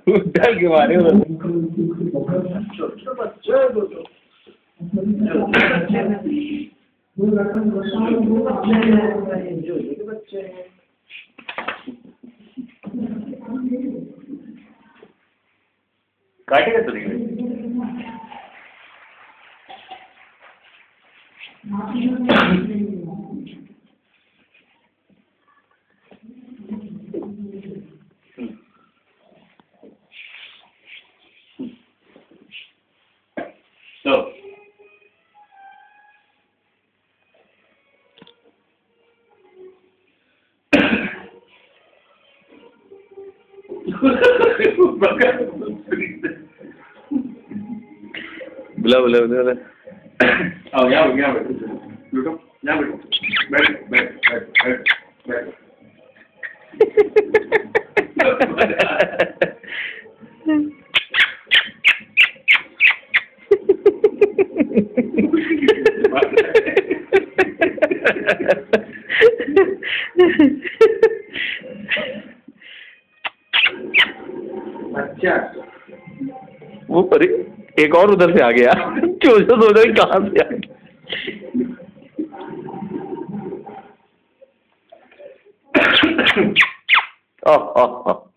डर के मारे उधर। काटेगा तो नहीं तो बुला बुला बुला। आओ यहाँ बैठो, यहाँ बैठो, बैठ बैठ बैठ बैठ। अच्छा वो पर एक और उधर से आ गया। क्यों से सोच रहे कहाँ से आ गया।